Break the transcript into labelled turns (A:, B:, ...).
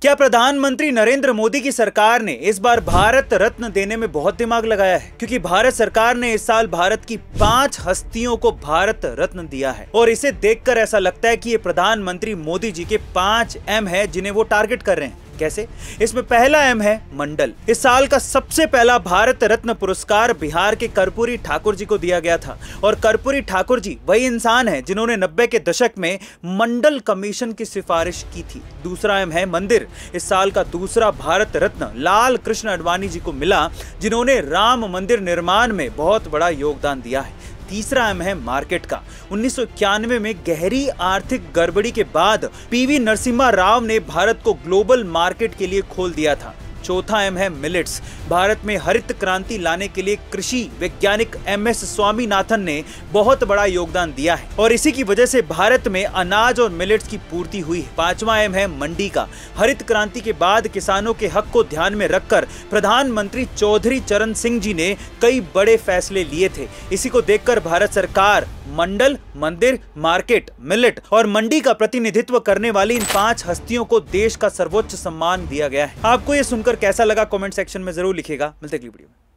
A: क्या प्रधानमंत्री नरेंद्र मोदी की सरकार ने इस बार भारत रत्न देने में बहुत दिमाग लगाया है? क्योंकि भारत सरकार ने इस साल भारत की 5 हस्तियों को भारत रत्न दिया है और इसे देखकर ऐसा लगता है कि ये प्रधानमंत्री मोदी जी के 5 एम है जिन्हें वो टारगेट कर रहे हैं। कैसे? इसमें पहला एम है मंडल। इस साल का सबसे पहला भारत रत्न पुरस्कार बिहार के कर्पूरी ठाकुर जी को दिया गया था और कर्पूरी ठाकुर जी वही इंसान है जिन्होंने 90 के दशक में मंडल कमीशन की सिफारिश की थी। दूसरा एम है मंदिर। इस साल का दूसरा भारत रत्न लाल कृष्ण आडवाणी जी को मिला, जिन्होंने राम मंदिर निर्माण में बहुत बड़ा योगदान दिया है। तीसरा एम है मार्केट का। 1991 में गहरी आर्थिक गड़बड़ी के बाद पीवी नरसिम्हा राव ने भारत को ग्लोबल मार्केट के लिए खोल दिया था। चौथा एम है मिलेट्स। भारत में हरित क्रांति लाने के लिए कृषि वैज्ञानिक MS स्वामीनाथन ने बहुत बड़ा योगदान दिया है और इसी की वजह से भारत में अनाज और मिलेट्स की पूर्ति हुई है। पांचवा एम है मंडी का। हरित क्रांति के बाद किसानों के हक को ध्यान में रखकर प्रधानमंत्री चौधरी चरण सिंह जी ने कई बड़े फैसले लिए थे। इसी को देखकर भारत सरकार मंडल, मंदिर, मार्केट, मिलेट और मंडी का प्रतिनिधित्व करने वाली इन 5 हस्तियों को देश का सर्वोच्च सम्मान दिया गया है। आपको ये सुनकर कैसा लगा कमेंट सेक्शन में जरूर लिखिएगा। मिलते हैं अगली वीडियो में।